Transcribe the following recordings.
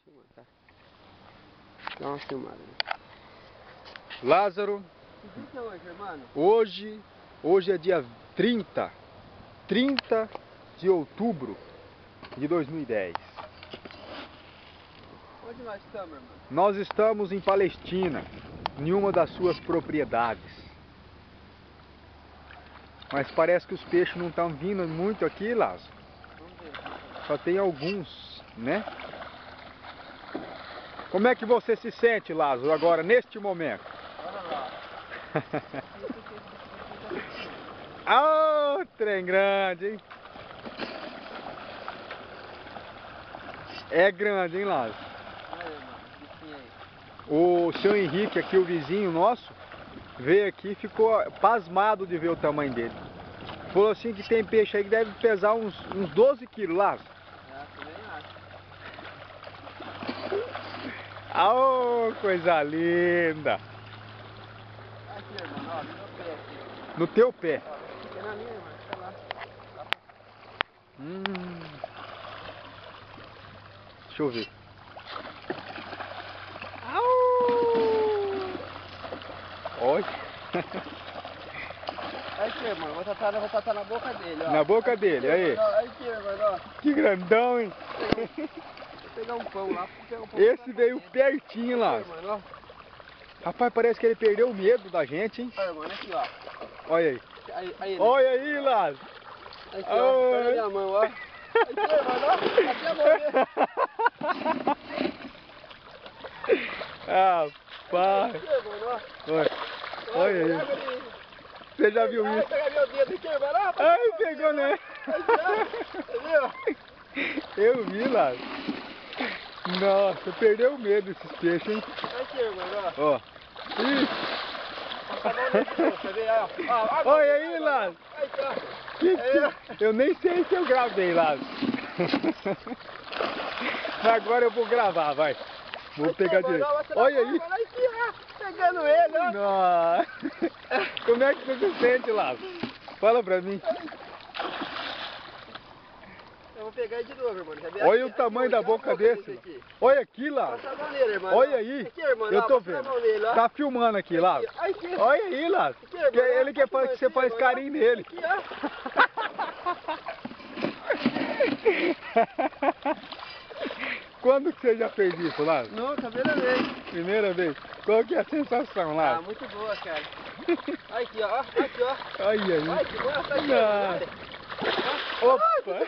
filmando, tá? Dá uma filmada. Lázaro, Que dia que é hoje, irmão? hoje é dia 30 de outubro de 2010. Onde nós estamos, irmão? Nós estamos em Palestina, em uma das suas propriedades. Mas parece que os peixes não estão vindo muito aqui, Lázaro. Vamos ver. Só tem alguns, né? Como é que você se sente, Lázaro, agora, neste momento? Olha lá. Ah, trem grande, hein? É grande, hein, Lázaro? Olha aí, irmão. Bichinho aí. O seu Henrique, aqui o vizinho nosso, veio aqui e ficou pasmado de ver o tamanho dele. Falou assim que tem peixe aí que deve pesar uns 12 quilos, Lázaro. Também acho. Ah, coisa linda! Aqui, irmão, ó, no meu pé aqui. No teu pé. Ó, fica na minha, irmão, fica lá. Deixa eu ver. Olha. Aqui, irmão, vou tratar na boca dele, ó. Na boca aqui, dele, aí. Irmão, aqui, irmão, ó. Que grandão, hein? Vou pegar um pão lá, pegar um pão. Esse veio pertinho lá. Aqui, irmão, ó. Rapaz, parece que ele perdeu o medo da gente, hein? Olha, irmão, aqui, ó. Olha aí. Aí, Olha aí, Lázaro. aqui, ó. Olha a minha mão, ó. Aqui, irmão, ó. Aqui a mão dele. Rapaz. Aqui, irmão, ó. Olha aí. Você já viu Ai, isso? pegar meu dedo aqui, irmão, ó. Ai, pegou, né? Entendeu? Eu vi, Lázaro. Nossa, perdeu o medo desses peixes, hein? Aqui, irmão, ó. Ó. Ih. Passa a mão nele de novo, você vê, ó. Olha aí, Lázaro. Aqui, ó. Eu nem sei se eu gravei, Lázaro. Mas agora eu vou gravar, vai. Vou pegar direito. Olha aí. Olha aqui, ó. Pegando ele, ó. Nossa. Como é que você se sente, Lázaro? Fala pra mim. Eu vou pegar ele de novo, irmão. Olha o tamanho da boca desse. Olha aqui, Lázaro. Passa a mão nele, irmão. Olha aí. Aqui, irmão, Eu tô passa a vendo. mão nele, ó. Tá filmando aqui, Lázaro. Aqui. Olha aí, Lázaro. Aqui, irmão, Que ele quer que você faz carinho nele. Aqui, ó. Quando que você já fez isso, Lázaro? Nunca, primeira vez. Primeira vez. Qual que é a sensação, Lázaro? Muito boa, cara. Aqui, ó. Aqui, ó. Olha aí. Ai, que boa, tá aqui, Opa!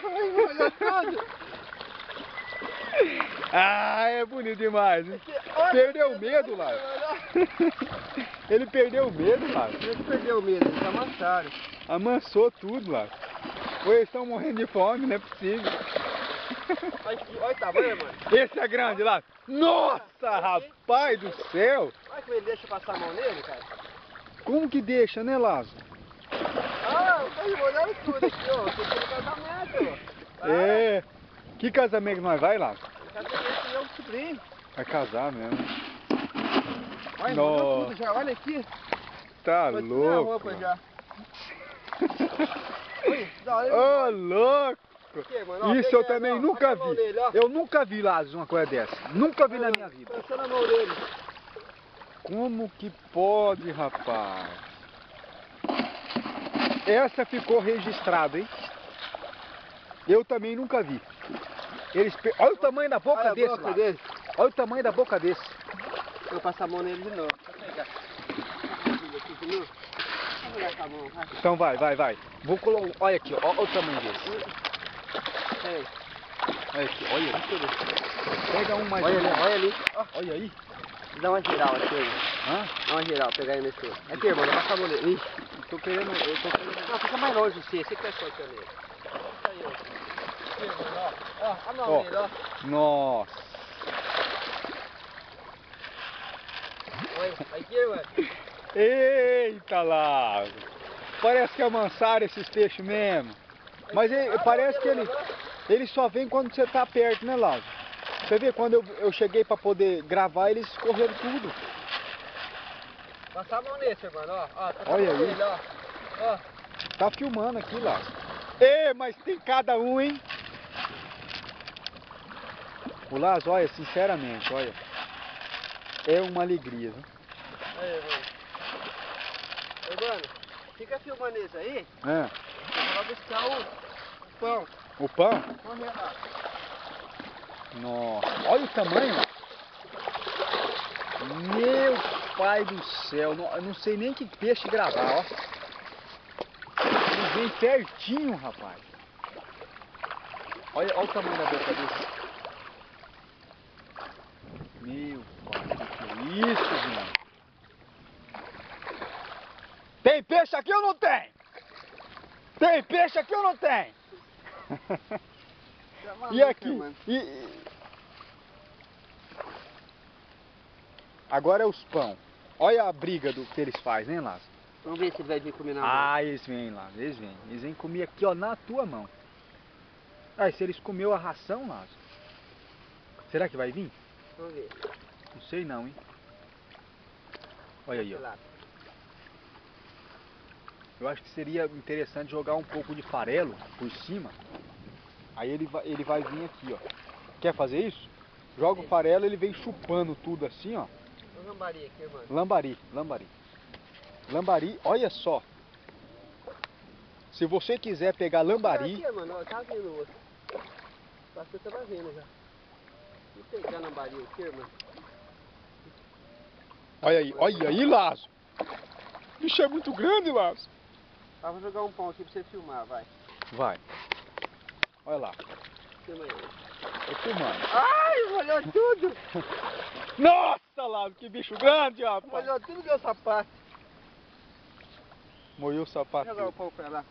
Ah, é bonito demais, hein? Perdeu o medo, Lázaro. Ele perdeu o medo, Lázaro. Ele perdeu o medo, eles amassaram. Amansou tudo, Lázaro. Ou eles estão morrendo de fome, não é possível. Olha o tamanho, mano. Esse é grande, Lázaro. Nossa, rapaz do céu! Olha como ele deixa passar a mão nele, cara. Como que deixa, né, Lázaro? Ah, eu tô enrolando tudo aqui, ó. Tô no casamento, ó. É. Que casamento nós vai, Lázaro? Casamento e eu sobrinho. Vai casar mesmo. Olha, Nossa. enrolou tudo já, olha aqui. Tá Foi tudo na louco. roupa já. Olha, da hora. Ô, louco! Aqui, mano, ó, Isso eu peguei, também ó, nunca olha a mão vi. dele, ó. Eu nunca vi, Lázaro, uma coisa dessa. Nunca vi na minha vida. Passando a mão dele. Como que pode, rapaz? Essa ficou registrada, hein? Eu também nunca vi. Olha o tamanho da boca Olha a desse, boca Lázaro. dele. Olha o tamanho da boca desse. Eu vou passar a mão nele de novo. Deixa eu pegar. Aqui de novo. Vou pegar com a mão, vai. Então vai. Vou colocar. Olha aqui, ó, olha o tamanho desse. Peraí. Olha aqui, olha ali. Pega um mais. Olha ali, olha ali. Ó, Olha aí. dá uma geral aqui, irmão. Hã? Dá uma geral, pegar ele nesse. Aqui, irmão, vou passar a mão nele. Ih. Eu tô querendo. Não, fica mais longe você que tá soltando ele. Fica aí, ó. Aqui, irmão, ó. Ó, a mão Ó. dele, ó. Nossa. Olha, aqui, irmão. Eita, Lázaro. Parece que amansaram esses peixes mesmo. Mas parece que ele só vem quando você tá perto, né, Lázaro? Você vê, quando eu cheguei pra poder gravar, eles correram tudo. Passar a mão nesse, irmão, ó. Ó, tá Olha aí. dele, ó. Ó. Tá filmando aqui, Lázaro. Ei, mas tem cada um, hein? O Lázaro, olha, sinceramente, olha, é uma alegria, viu? Aí, mano. Ô, mano, fica filmando isso aí. É. Eu vou lá buscar o pão. O pão? Corre lá. Nossa, olha o tamanho, ó. Meu pai do céu, eu não sei nem que peixe gravar, ó. Ele vem pertinho, rapaz. Olha o tamanho da boca dele. Meu pai, que é isso, gente? Tem peixe aqui ou não tem? Tem peixe aqui ou não tem? E aqui? Agora é os pão. Olha a briga do que eles fazem, hein, Lázaro? Vamos ver se ele vai vir comer na mão. Ah, eles vêm lá, eles vêm. Eles vêm comer aqui, ó, na tua mão. Ah, e se eles comeu a ração, Lázaro? Será que vai vir? Vamos ver. Não sei não, hein? Olha aí, ó. Eu acho que seria interessante jogar um pouco de farelo por cima. Aí ele vai vir aqui, ó. Quer fazer isso? Joga o farelo, ele vem chupando tudo assim, ó. O lambari aqui, mano. Lambari, lambari. Lambari, olha só. Se você quiser pegar lambari... Aqui, mano, ó, tá vindo o outro. Acho que eu tava vendo já. Vou pegar lambari aqui, mano. Olha aí, Lázaro. O bicho é muito grande, Lázaro. Ah, vou jogar um pão aqui pra você filmar, vai. Vai. Olha lá. Filma aí. Tô filmando. Ai, molhou tudo. Nossa, Lázaro, que bicho grande, rapaz. Molhou tudo meu sapato. Molhou o sapato. Vou jogar o pão pra lá.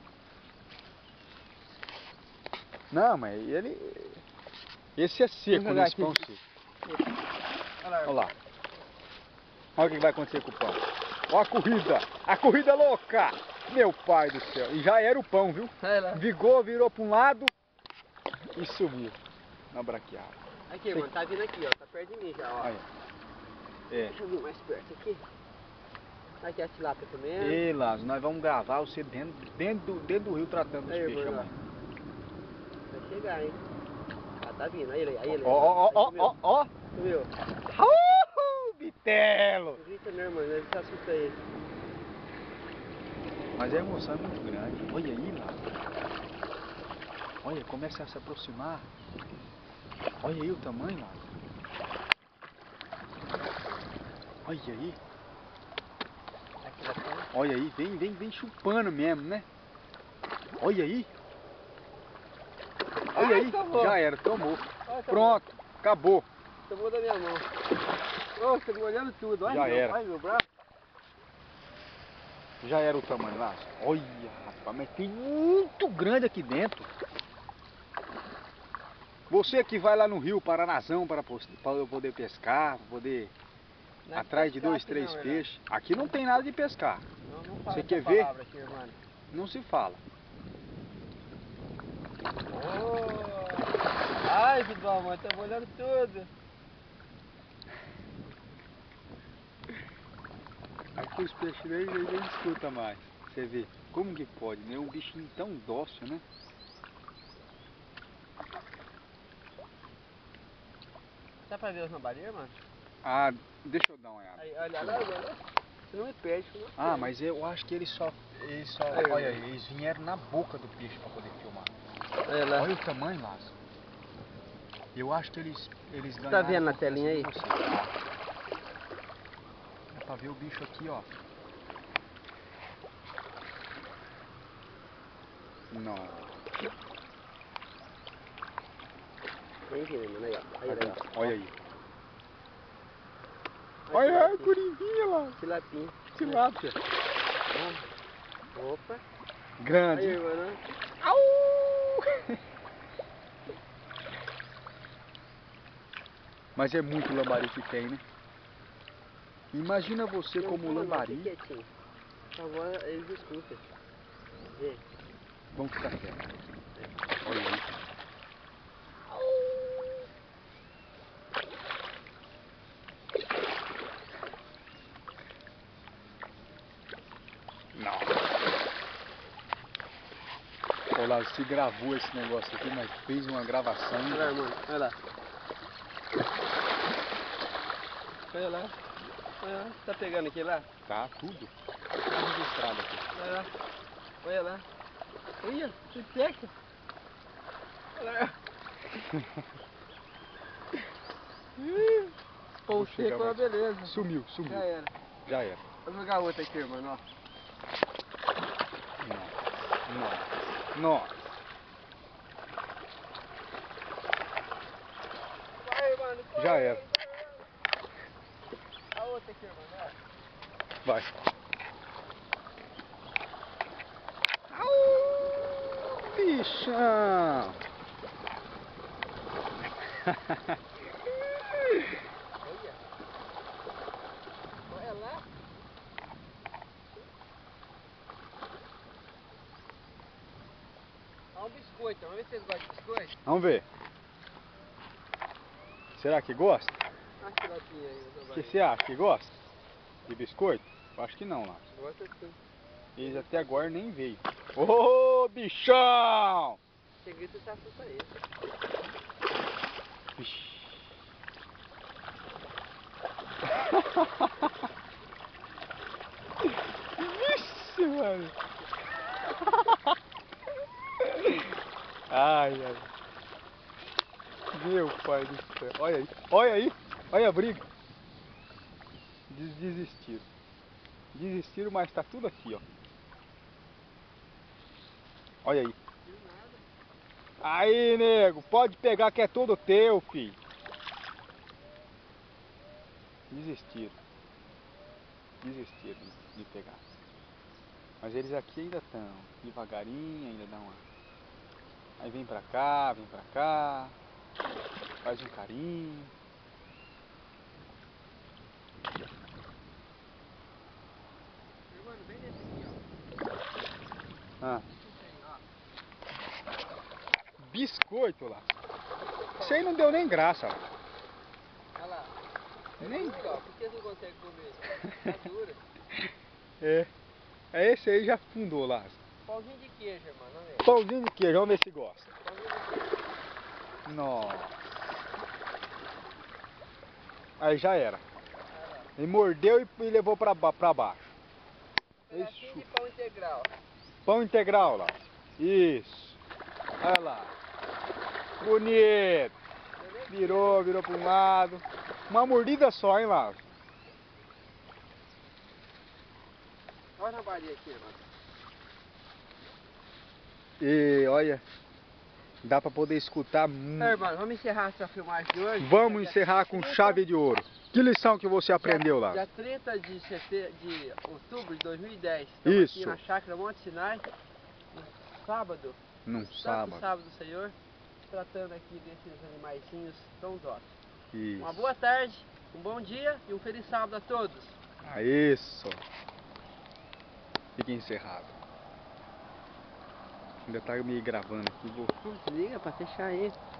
Não, mas ele... Esse é seco, nesse pão seco. Olha lá. Olha o que vai acontecer com o pão. Olha a corrida. A corrida louca. Meu pai do céu. E já era o pão, viu? Vigou, virou para um lado e sumiu na braquiada. Aqui, mano, tá vindo aqui, ó. Tá perto de mim já, ó. Aí. É. Deixa eu vir mais perto aqui. Aqui a tilápia comendo. Ei, Lázaro, nós vamos gravar você dentro do rio tratando os peixes amanhã. Vai chegar, hein? Ah, tá vindo. Aí ele. Ó. Sumiu. Bitelo! Não grita não, mano. Ele se assusta ele. Mas a emoção é muito grande. Olha aí, Lázaro. Olha, começa a se aproximar. Olha aí o tamanho, Lázaro. Olha aí. Olha aí, vem chupando mesmo, né? Olha aí. Olha aí, já era, tomou. Pronto, acabou. Tomou da minha mão. Nossa, molhando tudo. Olha, já era. Olha meu braço. Já era o tamanho, Lázaro. Olha, rapaz, mas tem muito grande aqui dentro. Você que vai lá no rio Paranazão para poder pescar, para poder atrás de 2, 3 peixes. Aqui não tem nada de pescar. Não você quer ver? Aqui, não se fala. Oh. Ai, que bom, mãe, tá molhando tudo. Aqui os peixes nem escuta mais. Você vê, como que pode, né? Um bichinho tão dócil, né? Dá pra ver os lambarias, mano? Ah, deixa eu dar uma olhada. Aí, olha lá. Você não me perde. Mas eu acho que eles só olha, eles vieram na boca do peixe para poder filmar. Olha o tamanho, Lázaro. Eu acho que eles ganharam. Tá vendo na telinha aí? É pra ver o bicho aqui, ó. Não. Vem vindo, mano, aí, ó. Olha aí. Olha a curimbinha lá. Tilapinha. Tilápia. Opa. Grande. Aí, mano. Au! Mas é muito lambari que tem, né? Imagina você como lambari. Agora eles escutam. Vê. Vamos ficar quieto. Olha aí. Olha lá, se gravou esse negócio aqui, mas fez uma gravação. Olha lá, mano, olha lá. Olha lá. Olha lá. Tá pegando aqui lá? Tá tudo. Tá registrado aqui. Olha lá. Olha lá. Olha, que seca. Olha lá. Pão seco é uma beleza. Sumiu. Já era. Já era. Vou jogar outra aqui, mano, ó. Nossa. Vai, mano. Corre. Já era. A outra aqui, mano, ó. Vai. Au, bichão. Olha lá. Olha um biscoito. Vamos ver se vocês gostam de biscoito. Vamos ver. Será que gosta? Olha que latinha aí. O que você acha que gosta? De biscoito? Eu acho que não, lá. Gosta sim. Eles até agora nem veio. Ô, bichão! O segredo tá pra ele. Vixe. Vixe, mano. Ai. Meu pai do céu. Olha aí. Olha a briga. Desistiram, mas tá tudo aqui, ó. Olha aí. Aí, nego, pode pegar que é todo teu, filho. Desistiram de pegar. Mas eles aqui ainda estão, devagarinho, ainda dão uma... Aí vem pra cá, faz um carinho. Mano, vem nesse aqui, ó. Ah, Esse aí, ó. biscoito lá. Isso aí não deu nem graça, lá. Olha lá. Nem... Duro, ó. Por que você não consegue comer? Tá dura. É esse aí já fundou lá. Pãozinho de queijo, mano. Olha aí. Pãozinho de queijo, vamos ver se gosta. Pãozinho de queijo. Nossa. Aí já era. Olha lá. Ele mordeu e levou pra baixo. Pedacinho de pão integral. Pão integral lá. Isso. Olha lá. Bonito. Virou para um lado. Uma mordida só, hein, Lázaro? Olha na balinha aqui, mano. E olha, dá para poder escutar muito. Mano, vamos encerrar essa filmagem de hoje. Vamos encerrar com chave de ouro. Que lição que você aprendeu lá? Dia 30 de outubro de 2010. Estamos Isso. aqui na Chácara Monte Sinai. No sábado. Num Santo sábado. sábado do Senhor. Tratando aqui desses animaizinhos tão dóceis. Isso. Uma boa tarde, um bom dia e um feliz sábado a todos. Ah, isso. Fica encerrado. Ainda tá me gravando aqui. Desliga pra fechar aí.